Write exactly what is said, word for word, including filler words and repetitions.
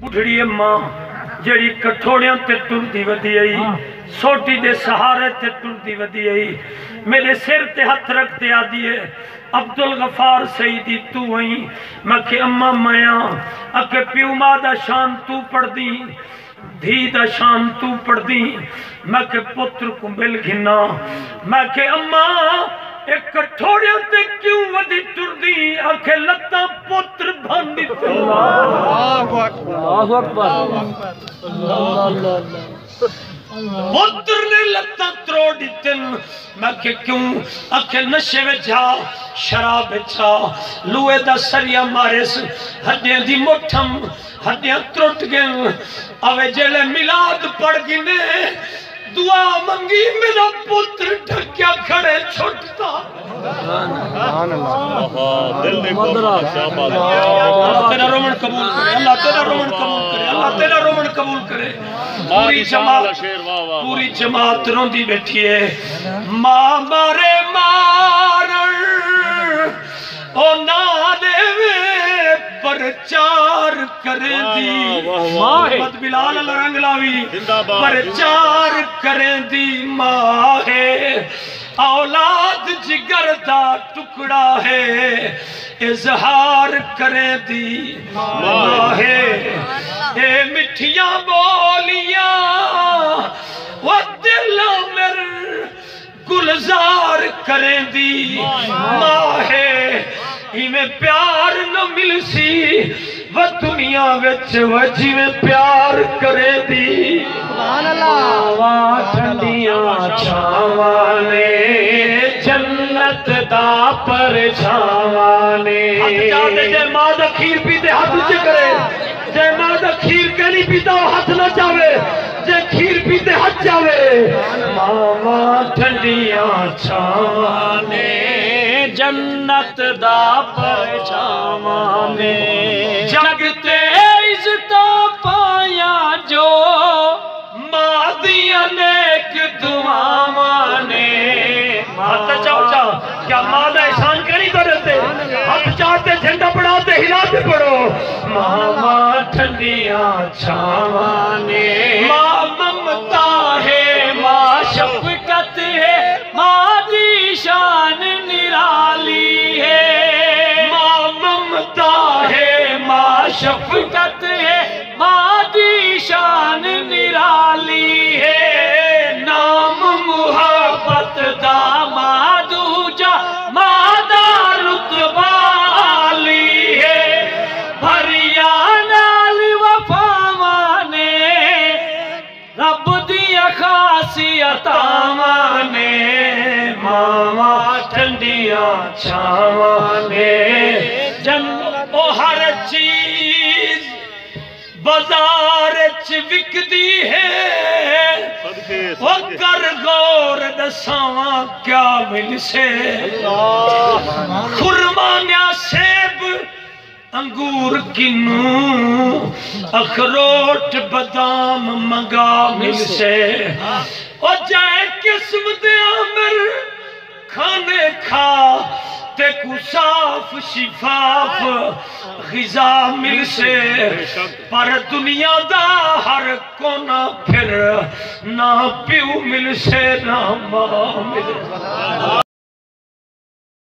उठड़ी मां जड़ी कठोड़ियां ते टुरदी वधी आई, सोटी दे सहारे ते टुरदी वधी आई। मेरे सिर ते हथ रखते आदि है अब्दुल गफार सईदी तू आई। मैं के अम्मा मया अके प्यू मां दा शान तू पढ़दी, धी दा शान तू पढ़दी। मैं के पुत्र को मिल घिना। मैं के अम्मा एक कठोड़ियां ते क्यों वधी टुरदी, आखे लत्ता पुत्र भांदी। अल्लाहु अकबर, अल्लाहु अकबर। पुत्र ने लत्ता त्रोड़ दितन। मैं के क्यों, आखे नशे में जा, शराब में जा, लुए दा सरिया मारेस, हड्डियां दी मुठम, हड्डियां त्रुट गए। अवे जेले मिलाद पड़ गिने, दुआ मंगी, मेरा पुत्र ढक्या खड़े छुटता। तेरा रोमन कबूल करे, अल्लाह तेरा रोमन कबूल करे, अल्लाह तेरा रोमन कबूल करे। पूरी जमात पूरी जमात रोंदी बैठी है। मां मारे मारण ओ ना देवे प्रचार करे दी। मोहम्मद बिलाल रंग लावी प्रचार करे दी। मां है औलाद जिगर दा टुकड़ा है, इजहार करे दी। मां है ए मिठियां बोलियां वो दिल मेरे गुलजार करे दी। मां है इवें प्यार न मिलसी व दुनिया विच व जिवें प्यार करे दी। ठंडियां छावां ने जन्नत दा परछावां ने। जय मां दा खीर पीते हाथ नीचे करे, जय मां दा खीर कहनी पीता हाथ न जावे, जय खीर पीते हाथ जावे। मामा ठंडियां छावां ने जन्नत दा परछावां ने। जग ते इज्जतां पाया जो मां दियां नेक दुआवां ने। हाथ चाओ चाओ, क्या मां दा एहसान करी करते, हाथ चाहते झंडा बढ़ाते हिलाते पड़ो। मामा ठंडियां छावां ने। मां ममता है, मां शफकत है, मां दी शान निराली है। मां ममता है, मां शफकत है, मां दी शान निराली है। नाम मुहब्बत दा मां दूजा, मां दा रुतबा आली है। भरिया नाल वफावां ने, रब दियां खासियतावां ने। मावा ठंडियां छावां ने। जन ओ हर चीज बाजार च विकदी है, वो कर गौर दसावा क्या मिलसे। खुरमा न्या सेब अंगूर किनू, अखरोट बादाम मंगा मिलसे। और जाए किस्म दे आमिर खाने खा ते को साफ शिफाफ ग़िज़ा मिलसे। पर दुनिया दा हर कोना फिर ना प्यू मिलसे ना मां मिलसे।